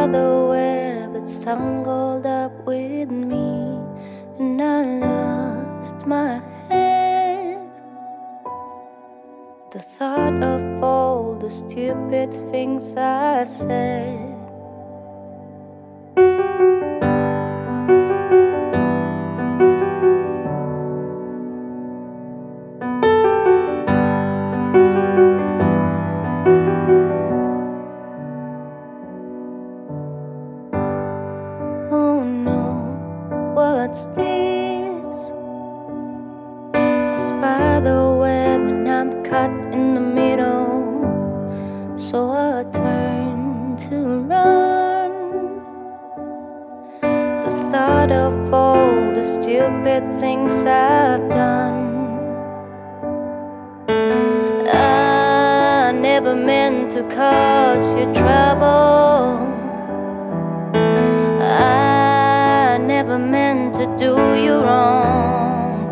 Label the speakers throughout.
Speaker 1: spider web that's tangled up with me, and I lost my head. The thought of all the stupid things I said. Oh no, what's this? A spider web and I'm caught in the middle. So I turn to run. The thought of all the stupid things I've done. I never meant to cause you trouble. I never meant to do you wrong.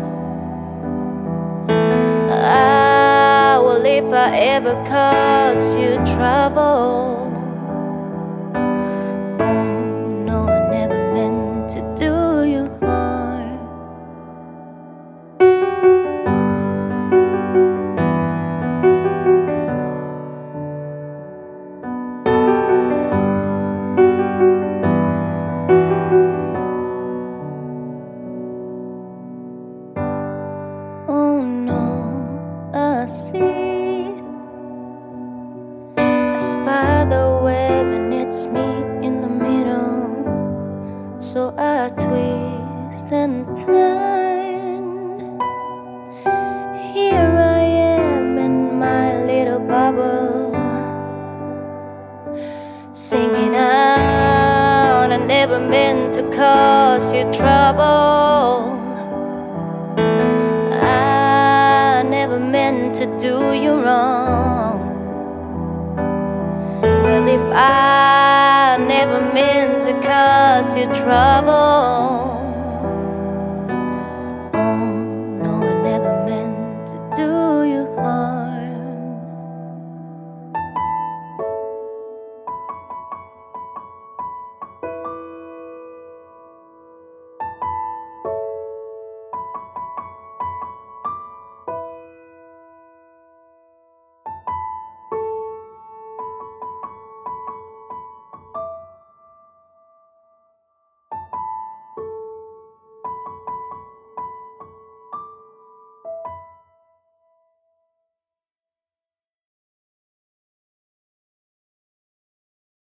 Speaker 1: Well, if I ever caused you trouble, oh no, I never meant to do you harm. Oh no, I see a spider web and it's me in the middle. So I twist and turn. Here I am in my little bubble, singing out. I never meant to cause you trouble. Never meant to do you wrong. Well, if I never meant to cause you trouble,